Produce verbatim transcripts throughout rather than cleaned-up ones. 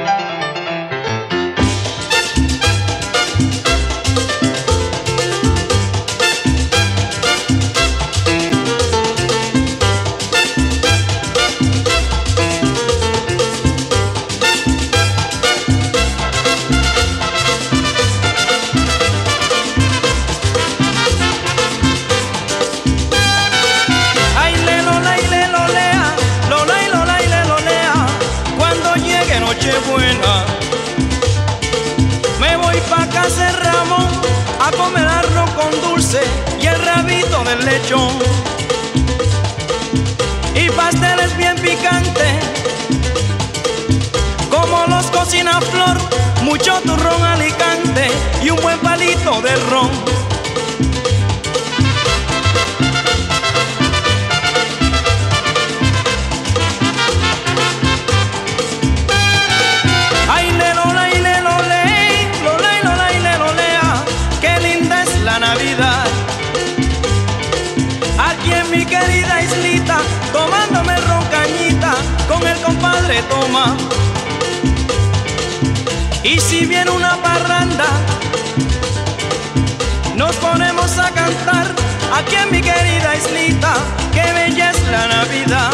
Buena. Me voy pa' casa de Ramón a comer arroz con dulce y el rabito del lechón y pasteles bien picantes como los cocina Flor, mucho turrón Alicante y un buen palito de ron. Aquí en mi querida islita, tomándome ron cañita, con el compadre Toma. Y si viene una parranda, nos ponemos a cantar. Aquí en mi querida islita, qué bella es la Navidad.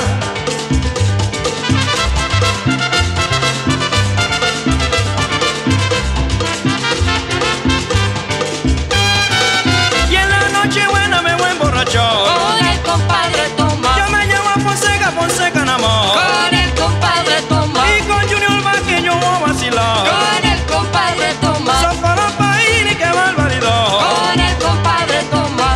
Con el compadre Toma. Yo me llevo a Fonseca, Fonseca nada más. Con el compadre Toma. Y con Junior Vázquez yo voy a vacilar. Con el compadre Toma. Son para los países, qué barbaridad. Con el compadre Toma.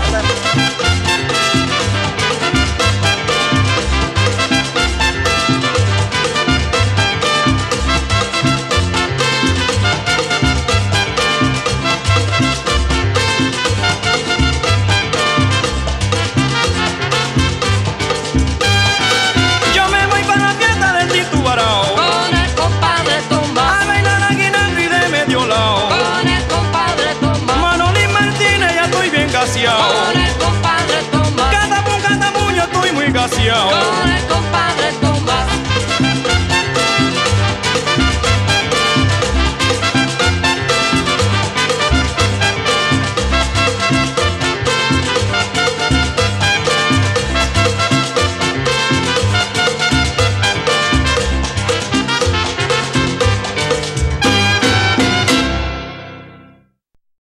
Con el compadre Toma. Cada pum, cada puño estoy muy gaseado.